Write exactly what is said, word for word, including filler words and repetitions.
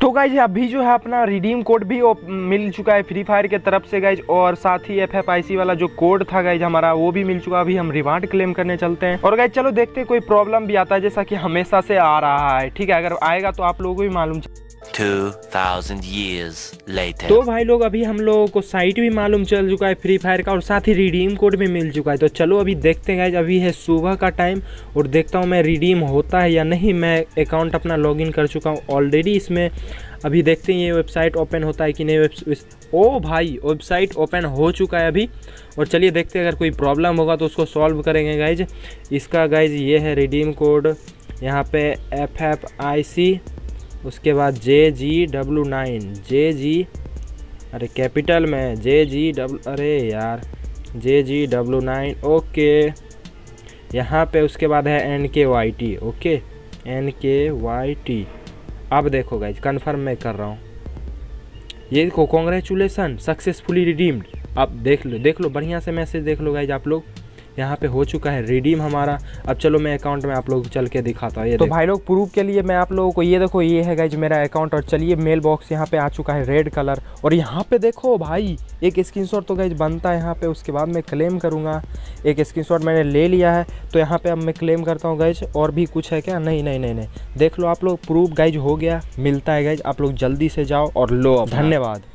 तो गाइज अभी जो है अपना रिडीम कोड भी मिल चुका है फ्री फायर के तरफ से गाइज, और साथ ही एफ एफ आई सी वाला जो कोड था गाइज हमारा वो भी मिल चुका। अभी हम रिवार्ड क्लेम करने चलते हैं और गाइज चलो देखते हैं कोई प्रॉब्लम भी आता है जैसा कि हमेशा से आ रहा है। ठीक है, अगर आएगा तो आप लोगों को भी मालूम two thousand years later। तो भाई लोग अभी हम लोगों को साइट भी मालूम चल चुका है फ्री फायर का और साथ ही रिडीम कोड भी मिल चुका है। तो चलो अभी देखते हैं गाइज, अभी है सुबह का टाइम और देखता हूँ मैं रिडीम होता है या नहीं। मैं अकाउंट अपना लॉगिन कर चुका हूँ ऑलरेडी इसमें। अभी देखते हैं ये वेबसाइट ओपन होता है कि नहीं। ओ भाई वेबसाइट ओपन हो चुका है अभी, और चलिए देखते हैं अगर कोई प्रॉब्लम होगा तो उसको सॉल्व करेंगे गाइज। इसका गाइज ये है रिडीम कोड, यहाँ पे एफ एफ आई सी, उसके बाद जे जी डब्लू नाइन, जे जी अरे कैपिटल में जे जी डब्लू, अरे यार J G W nine, okay. यहाँ पे उसके बाद है N K Y T, okay N K Y T. अब देखो गाइज कन्फर्म मैं कर रहा हूँ, ये देखो कॉन्ग्रेचुलेसन सक्सेसफुली रिडीम्ड। अब देख लो देख लो बढ़िया से मैसेज देख लो गाइज आप लोग, यहाँ पे हो चुका है रिडीम हमारा। अब चलो मैं अकाउंट में आप लोग चल के दिखाता हूँ। ये तो भाई लोग प्रूफ के लिए मैं आप लोगों को ये देखो, ये है गाइज मेरा अकाउंट। और चलिए मेल बॉक्स यहाँ पे आ चुका है रेड कलर, और यहाँ पे देखो भाई एक स्क्रीनशॉट तो गाइज बनता है यहाँ पे। उसके बाद मैं क्लेम करूँगा, एक स्क्रीनशॉट मैंने ले लिया है तो यहाँ पे अब मैं क्लेम करता हूँ गाइज। और भी कुछ है क्या? नहीं नहीं नहीं नहीं, देख लो आप लोग प्रूफ गाइज हो गया, मिलता है गाइज। आप लोग जल्दी से जाओ और लो। धन्यवाद।